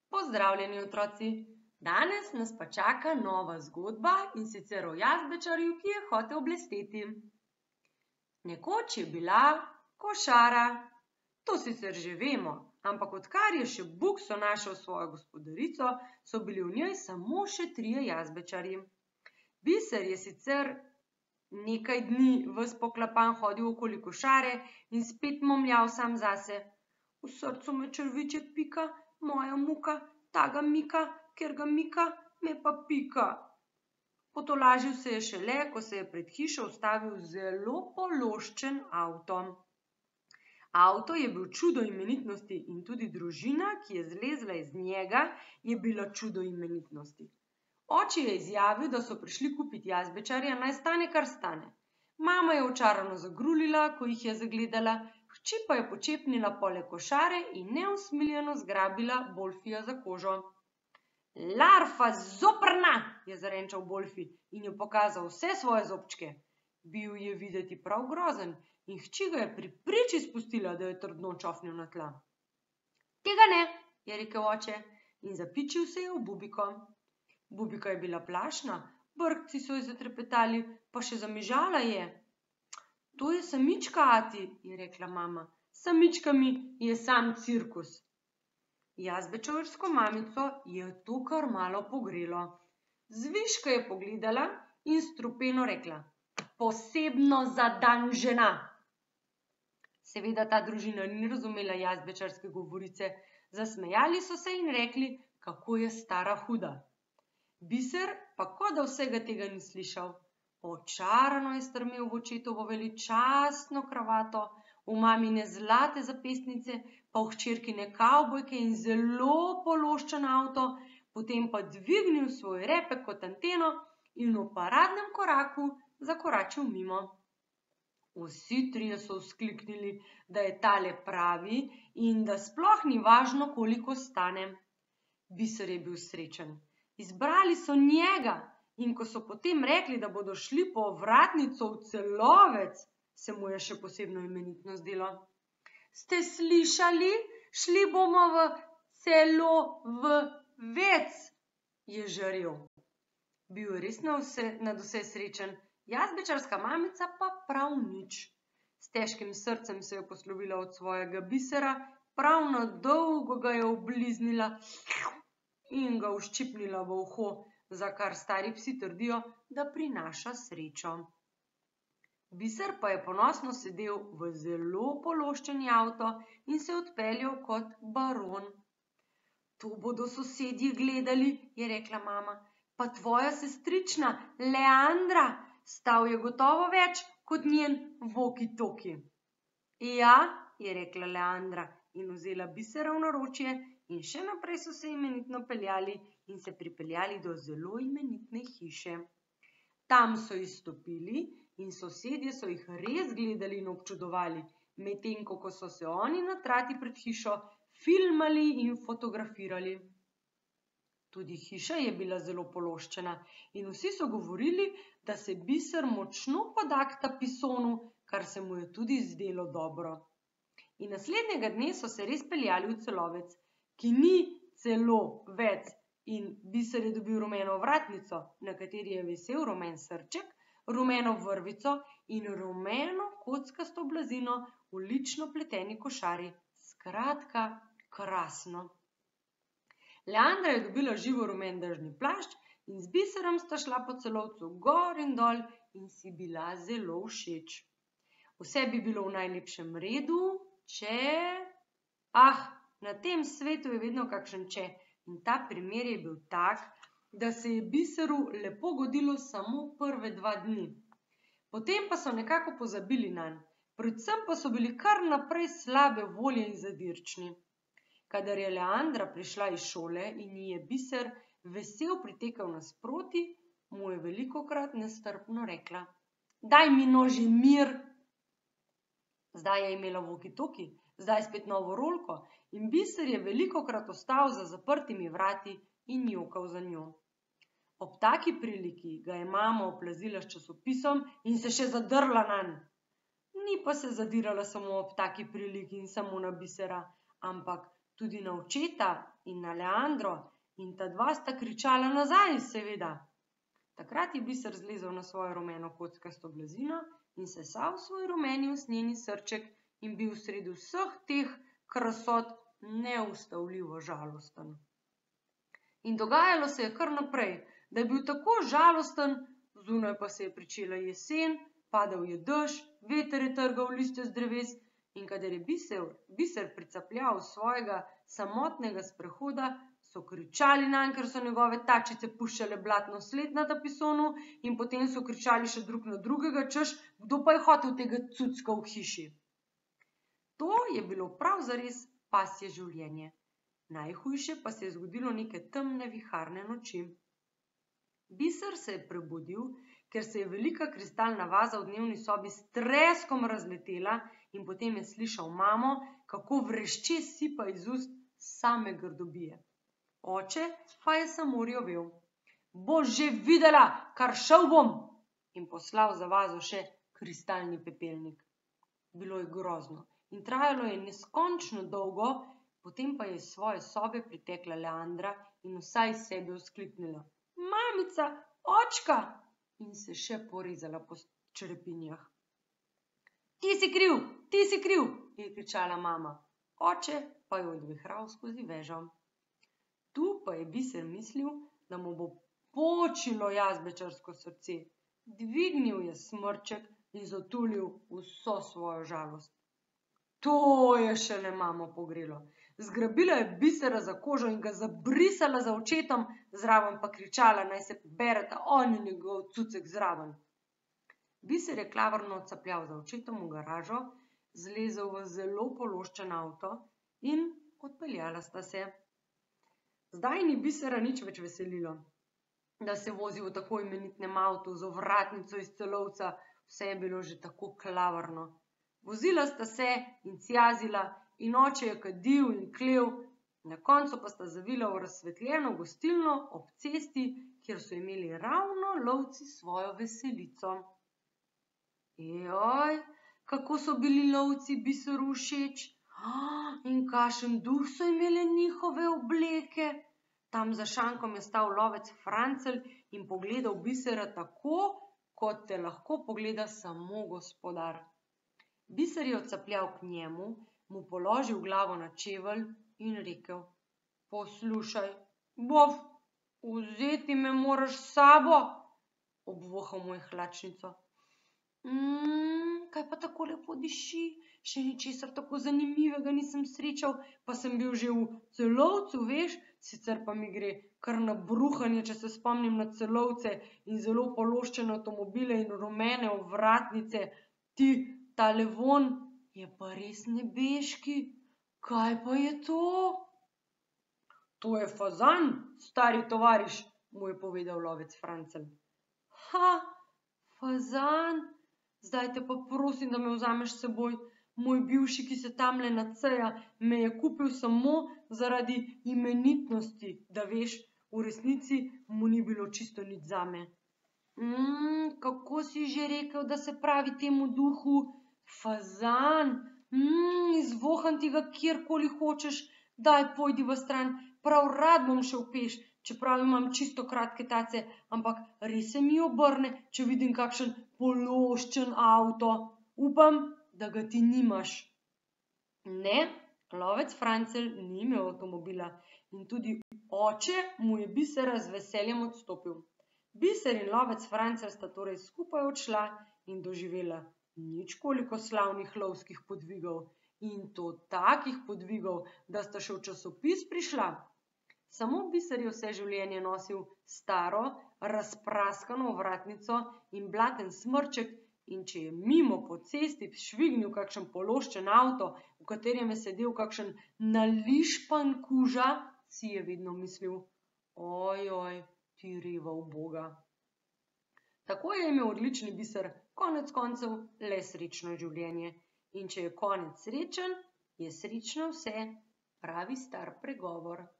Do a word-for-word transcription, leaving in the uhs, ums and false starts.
Pozdravljeni, otroci! Danes nas pa čaka nova zgodba, in sicer o jazbečarju, ki je hotel blesteti. Nekoč je bila košara. To sicer že vemo, ampak odkar je še Bukso našel svojo gospodarico, so bili v njej samo še trije jazbečarji. Biser je sicer nekaj dni ves poklapan hodil okoli košare in spet momljal sam zase. V srcu me črviček pika, moja muka, ta ga mika, ker ga mika, me pa pika. Potolažil se je šele, ko se je pred hišo ustavil zelo pološčen avto. Avto je bil čudo imenitnosti in tudi družina, ki je zlezla iz njega, je bila čudo imenitnosti. Oče je izjavil, da so prišli kupit jazbečarja, naj stane, kar stane. Mama je očarano zagrulila, ko jih je zagledala, hči pa je počepnila poleg košare in neusmiljeno zgrabila Bolfija za kožo. Larva zoprna, je zarenčal Bolfi in je pokazal vse svoje zobčke. Bil je videti prav grozen in hči ga je pri priči spustila, da je trdno čofnil na tla. Tega ne, je rekel oče in zapičil se je v Bubiko. Bubika je bila plašna, brkci so ji zatrepetali, pa še zamižala je. To je samička, ati, je rekla mama. S samičkami je sam cirkus. Jazbečarsko mamico je to kar malo pogrelo. Zviška je pogledala in strupeno rekla: Posebno za dan žena. Seveda ta družina ni razumela jazbečarske govorice, zasmejali so se in rekli, kako je stara huda. Biser pa kot da vsega tega ni slišal. Očarano je strmel v očetovo veličastno kravato, v mamine zlate zapestnice, pa v hčerkine kavbojke in zelo pološčen avto, potem pa dvignil svoj repek kot anteno in v paradnem koraku zakoračil mimo. Vsi trije so vzkliknili, da je tale pravi in da sploh ni važno, koliko stane. Biser je bil srečen. Izbrali so njega in ko so potem rekli, da bodo šli po ovratnico v Celovec, se mu je še posebno imenitno zdelo. Ste slišali? Šli bomo v Celo-v-vec, je žarel. Bil je res nadvse srečen, jazbečarska mamica pa prav nič. S težkim srcem se je poslovila od svojega Bisera, prav na dolgo ga je obliznila in ga uščipnila v uho, za kar stari psi trdijo, da prinaša srečo. Biser pa je ponosno sedel v zelo pološčeni avto in se odpeljal kot baron. To bodo sosedje gledali, je rekla mama, pa tvoja sestrična Leandra, stal je gotovo več kot njen voki-toki. Ja, je rekla Leandra in vzela Bisera v naročje in še naprej so se imenitno peljali in se pripeljali do zelo imenitne hiše. Tam so izstopili in sosedje so jih res gledali in občudovali, medtem ko so se oni na trati pred hišo filmali in fotografirali. Tudi hiša je bila zelo pološčena in vsi so govorili, da se Biser močno podakta pisonu, kar se mu je tudi zdelo dobro. In naslednjega dne so se res peljali v Celovec, ki ni Celo-vec, in Biser je dobil rumeno ovratnico, na kateri je visel rumen srček, rumeno vrvico in rumeno kockasto blazino v lično pleteni košari. Skratka, krasno. Leandra je dobila živo rumen dežni plašč in z Biserem sta šla po Celovcu gor in dol in si bila zelo všeč. Vse bi bilo v najlepšem redu, če... Ah, na tem svetu je vedno kakšen če. In ta primer je bil tak, da se je Biseru lepo godilo samo prve dva dni. Potem pa so nekako pozabili nanj, predvsem pa so bili kar naprej slabe volje in zadirčni. Kadar je Leandra prišla iz šole in ji je Biser vesel pritekel nasproti, mu je velikokrat nestrpno rekla: Daj mi no že mir! Zdaj je imela voki-toki, zdaj spet novo rolko in Biser je velikokrat ostal za zaprtimi vrati in jokal za njo. Ob taki priliki ga je mama oplazila s časopisom in se še zadrla nanj. Ni pa se zadirala samo ob taki priliki in samo na Bisera, ampak tudi na očeta in na Leandro, in ta dva sta kričala nazaj, seveda. Takrat je Biser zlezel na svojo rumeno kockasto blazino in sesal svoj rumeni usnjeni srček in bil sredi vseh teh krasot neustavljivo žalosten. In dogajalo se je kar naprej, da je bil tako žalosten, zunaj pa se je pričela jesen, padal je dež, veter je trgal listje z dreves, in kadar je Biser, Biser pricapljal svojega samotnega sprehoda, so kričali nanj, ker so njegove tačice puščale blatno sled na tapisonu, in potem so kričali še drug na drugega, češ, kdo pa je hotel tega cucka v hiši. To je bilo prav zares pasje življenje. Najhujše pa se je zgodilo neke temne viharne noči. Biser se je prebudil, ker se je velika kristalna vaza v dnevni sobi s treskom razletela in potem je slišal mamo, kako vrešče sipa iz ust same grdobije. Oče pa je samo rjovel. Boš že videla, kar šel bom, in poslal za vazo še kristalni pepelnik. Bilo je grozno in trajalo je neskončno dolgo, potem pa je iz svoje sobe pritekla Leandra in vsa iz sebe vzkliknila: Mamica, očka! In se še porezala po črepinjah. Ti si kriv, ti si kriv, je kričala mama. Oče pa je odvihral skozi vežo. Tu pa je Biser mislil, da mu bo počilo jazbečarsko srce. Dvignil je smrček in zatulil vso svojo žalost. To je šele mamo pogrelo. Zgrabila je Bisera za kožo in ga zabrisala za očetom, zraven pa kričala, naj se pobereta on in njegov cucek zraven. Biser je klavrno odcapljal za očetom v garažo, zlezel v zelo pološčen avto in odpeljala sta se. Zdaj ni Bisera nič več veselilo, da se vozi v tako imenitnem avtu z ovratnico iz celovca, vse je bilo že tako klavrno. Vozila sta se in cjazila in oče je kadil in klel, na koncu pa sta zavila v razsvetljeno gostilno ob cesti, kjer so imeli ravno lovci svojo veselico. Joj, kako so bili lovci Biseru všeč! In kakšen duh so imele njihove obleke. Tam za šankom je stal lovec Francelj in pogledal Bisera tako, kot te lahko pogleda samo gospodar. Biser je odcapljal k njemu, mu položil glavo na čevelj in rekel: Poslušaj, bof, vzeti me moraš s sabo, obvohal mu je hlačnico. Mmm, kaj pa tako lepo diši, še ničesar tako zanimivega nisem srečal, pa sem bil že v Celovcu, veš, sicer pa mi gre kar na bruhanje, če se spomnim na Celovce in zelo pološčene avtomobile in rumene ovratnice. Ti, tale vonj je pa res nebeški. Kaj pa je to? To je fazan, stari tovariš, mu je povedal lovec Francelj. Ha, fazan? Zdaj te pa prosim, da me vzameš s seboj. Moj bivši, ki se tamle naceja, me je kupil samo zaradi imenitnosti, da veš, v resnici mu ni bilo čisto nič zame. Mmm, kako si že rekel, da se pravi temu duhu? Fazan, mmm, izvoham ti ga kjerkoli hočeš, daj pojdi v stran, prav rad bom šel peš, čeprav imam čisto kratke tace, ampak res se mi obrne, če vidim kakšen pološčen avto. Upam, da ga ti nimaš. Ne, lovec Francelj ni imel avtomobila in tudi oče mu je Bisera z veseljem odstopil. Biser in lovec Francelj sta torej skupaj odšla in doživela nič koliko slavnih lovskih podvigov, in to takih podvigov, da sta še v časopis prišla. Samo Biser je vse življenje nosil staro, razpraskano ovratnico in blaten smrček, in če je mimo po cesti švignil kakšen pološčen avto, v katerem je sedel kakšen nališpan kuža, si je vedno mislil: Ojoj, ti reva uboga. Tako je imel odlični Biser konec koncev le srečno življenje. In če je konec srečen, je srečno vse, pravi star pregovor.